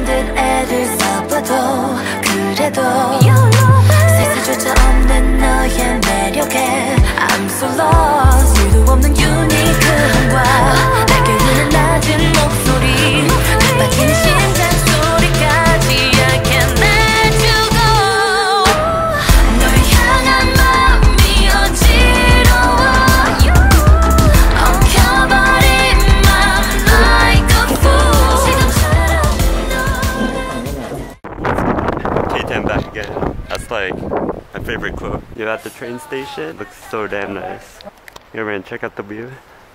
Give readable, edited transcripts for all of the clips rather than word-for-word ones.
듯 애를 써봐도 그래도 세수조차 없는 너의 매력에 I'm so lost 수도 없는 유니크함과 내게 오는 낮은 목소리 뜻밖이는 심장 소리까지 I can't let you go 널 향한 마음이 어지러워 엉켜버린 맘 like a fool K10 back again. That's like my favorite quote. You're at the train station. Looks so damn nice. Here man, check out the view.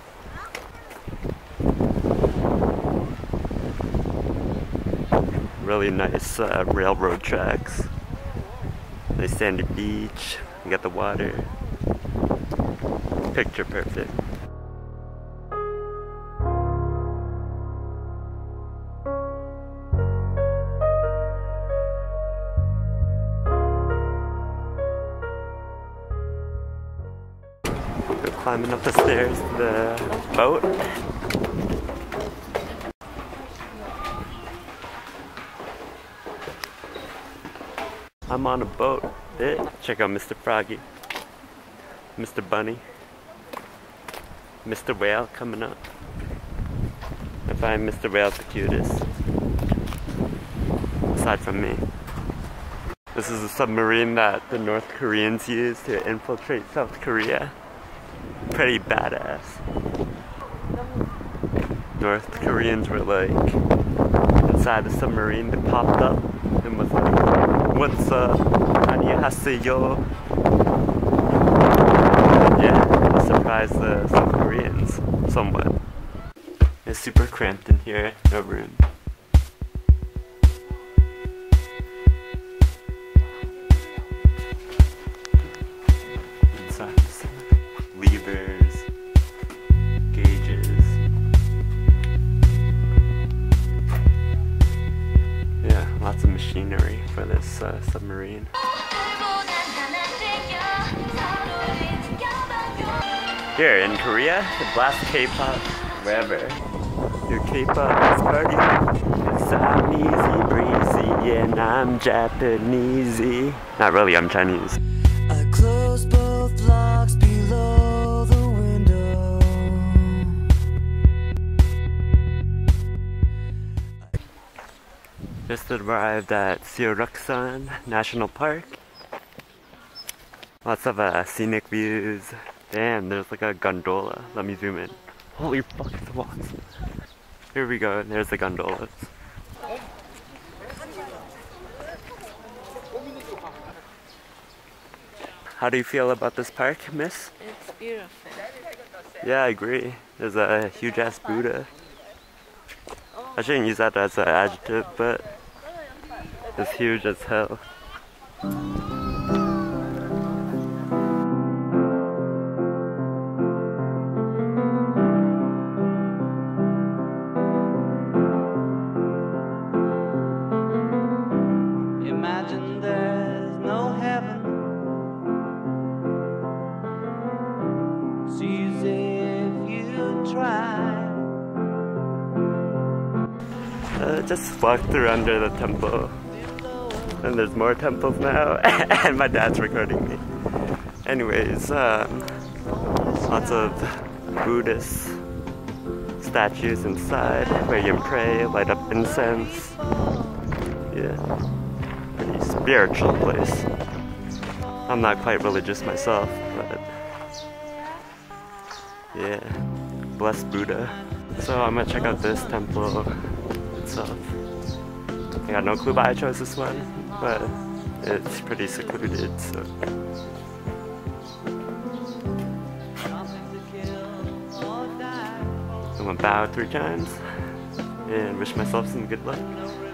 Really nice railroad tracks. Nice sandy beach. You got the water. Picture perfect. We're climbing up the stairs to the boat. I'm on a boat. Check out Mr. Froggy, Mr. Bunny, Mr. Whale coming up. I find Mr. Whale the cutest, aside from me. This is a submarine that the North Koreans used to infiltrate South Korea. Pretty badass. North Koreans were like inside the submarine. They popped up and was like, "What's up? 안녕하세요." Yeah, surprised the South Koreans somewhat. It's super cramped in here. No room. Levers, gauges. Yeah, lots of machinery for this submarine. Here in Korea, to blast K-pop wherever. Your K-pop is party. I'm easy breezy and I'm Japanesey. Not really, I'm Chinese. I close both locks below the window. Just arrived at Seoraksan National Park. Lots of scenic views. Damn, there's like a gondola. Let me zoom in. Holy fuck, it's awesome. Here we go, there's the gondolas. How do you feel about this park, miss? It's beautiful. Yeah, I agree. There's a huge ass Buddha. I shouldn't use that as an adjective, but it's huge as hell. Imagine there's no heaven. It's easy if you try. Just walked through under the temple. And there's more temples now. And my dad's recording me. Anyways, lots of Buddhist statues inside where you can pray, light up incense. Yeah. Pretty spiritual place. I'm not quite religious myself, but yeah, bless Buddha. So I'm gonna check out this temple itself. I got no clue why I chose this one, but it's pretty secluded, so. I'm gonna bow 3 times and wish myself some good luck.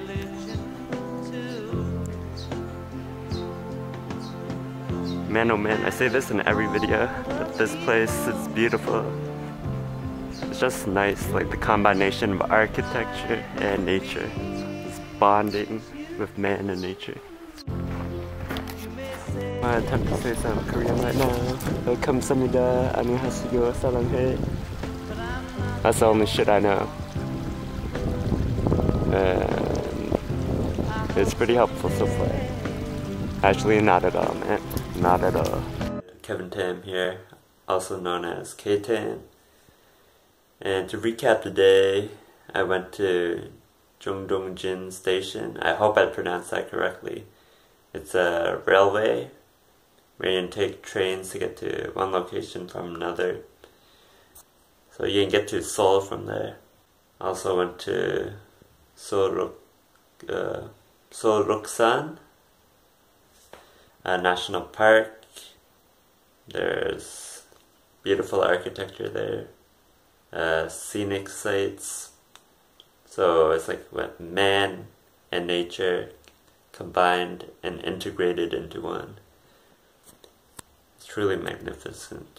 Man, oh man, I say this in every video, but this place is beautiful. It's just nice, like the combination of architecture and nature. This bonding with man and nature. I attempt to say some Korean right now. 감사합니다. 안녕하세요. 사랑해. That's the only shit I know. It's pretty helpful so far. Actually, not at all, man. Not at all. Kevin Tam here, also known as K-Tan. And to recap the day, I went to Jeongdongjin station. I hope I pronounced that correctly. It's a railway where you can take trains to get to one location from another. So you can get to Seoul from there. Also went to Seoraksan National Park. There's beautiful architecture there. Scenic sights. So it's like what man and nature combined and integrated into one. It's truly magnificent.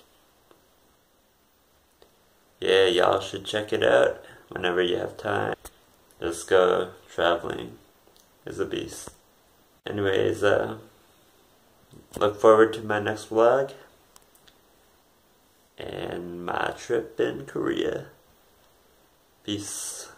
Yeah, y'all should check it out whenever you have time. Just go traveling. It's a beast. Anyways, look forward to my next vlog and my trip in Korea. Peace.